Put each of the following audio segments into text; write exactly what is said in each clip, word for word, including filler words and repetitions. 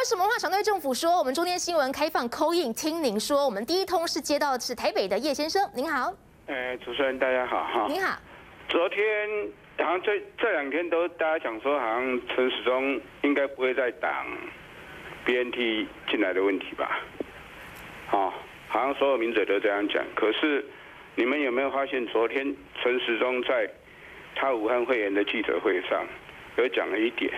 什么话？常对政府说，我们中天新闻开放 call in 听您说。我们第一通是接到的是台北的叶先生，您好。 呃，主持人大家好哈。 您好。 昨天好像这这两天都大家讲说，好像陈时中应该不会再挡 B N T 进来的问题吧？哦，好像所有名嘴都这样讲。可是你们有没有发现，昨天陈时中在他武汉会员的记者会上有讲了一点，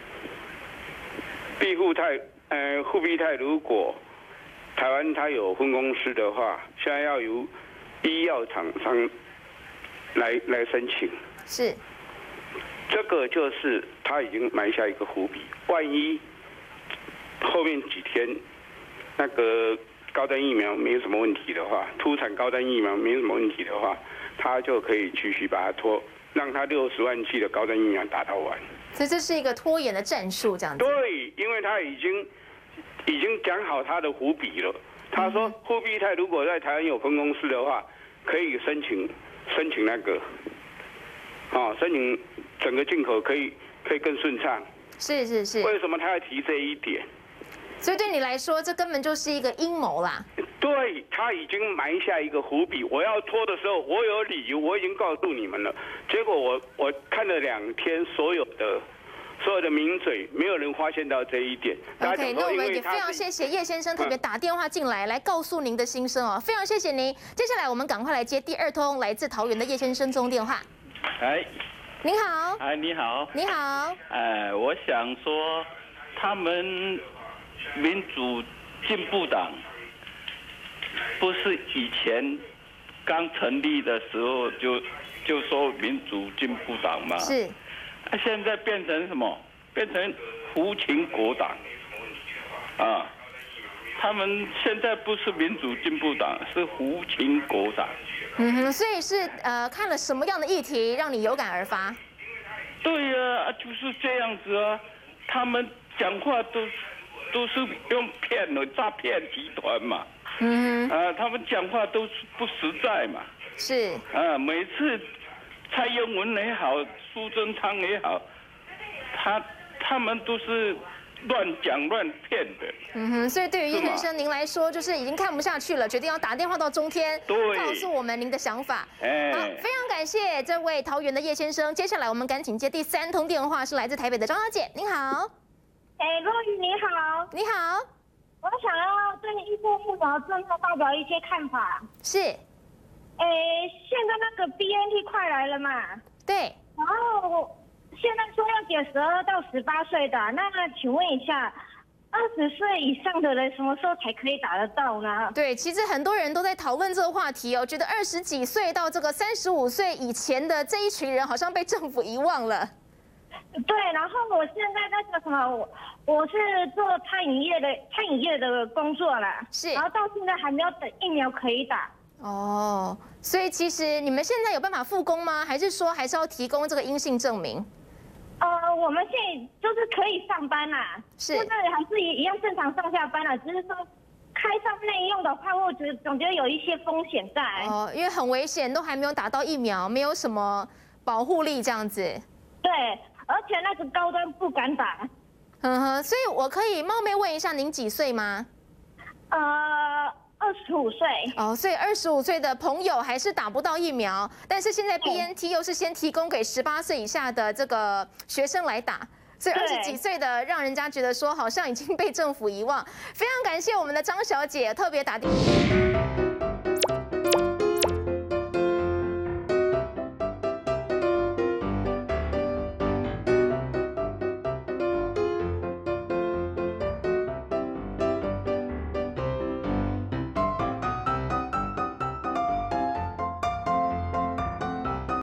庇护泰呃护必泰如果台湾它有分公司的话，现在要由医药厂商来来申请。 是。 这个就是他已经埋下一个伏笔，万一后面几天那个高端疫苗没有什么问题的话，突产高端疫苗没有什么问题的话，他就可以继续把它拖，让他六十万剂的高端疫苗打到完。 所以这是一个拖延的战术，这样子。 对，因为他已经已经讲好他的伏笔了。他说，护必泰如果在台湾有分公司的话，可以申请申请那个，哦，申请整个进口可以可以更顺畅。 是是是。 为什么他要提这一点？ 所以对你来说，这根本就是一个阴谋啦。 对，他已经埋下一个伏笔。我要拖的时候，我有理由，我已经告诉你们了。结果我我看了两天，所有的所有的名嘴，没有人发现到这一点。 OK， 那我们也非常谢谢叶先生特别打电话进来，来告诉您的心声哦，非常谢谢您。接下来我们赶快来接第二通来自桃园的叶先生中电话。 哎， 您好。 哎，你好。 你好。 哎，我想说，他们民主进步党不是以前刚成立的时候就就说民主进步党吗？ 是。 啊，现在变成什么？变成胡情国党啊！他们现在不是民主进步党，是胡情国党。 嗯哼，所以是呃看了什么样的议题让你有感而发？ 对呀、啊，就是这样子啊！他们讲话都都是用骗的诈骗集团嘛。嗯哼。啊，他们讲话都是不实在嘛。 是。 啊，每次蔡英文也好，苏贞昌也好，他他们都是乱讲乱骗的。嗯哼，所以对于叶先生您来说，就是已经看不下去了，决定要打电话到中天，告诉我们您的想法。 哎， 好，非常感谢这位桃园的叶先生。接下来我们赶紧接第三通电话，是来自台北的张小姐，您好。 哎，若雨你好。 你好。 我想要对医护疫苗政策发表一些看法。 是。 哎，现在那个 B N T 快来了嘛？ 对。 然后现在说要给十二到十八岁的，那请问一下，二十岁以上的人什么时候才可以打得到呢？ 对，其实很多人都在讨论这个话题哦，觉得二十几岁到这个三十五岁以前的这一群人，好像被政府遗忘了。 对，然后我现在那个什么，我我是做餐饮业的，餐饮业的工作啦， 是， 然后到现在还没有等疫苗可以打。 哦，所以其实你们现在有办法复工吗？还是说还是要提供这个阴性证明？ 呃，我们现在就是可以上班啦， 是， 现在还是一样正常上下班啦，只是说开上内用的话，我觉得总觉得有一些风险在。 哦，因为很危险，都还没有打到疫苗，没有什么保护力这样子。 对，而且那个高端不敢打。 嗯哼，所以我可以冒昧问一下，您几岁吗？ 呃。二十五岁哦，所以二十五岁的朋友还是打不到疫苗，但是现在 B N T 又是先提供给十八岁以下的这个学生来打，所以二十几岁的让人家觉得说好像已经被政府遗忘。非常感谢我们的张小姐特别打电话。